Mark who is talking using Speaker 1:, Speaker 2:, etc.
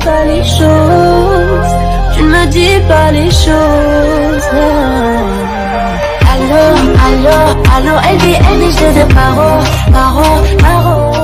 Speaker 1: pas les choses, tu ne me dis pas les choses. Allô, allô, allô, LBN, je te paro, paro, paro.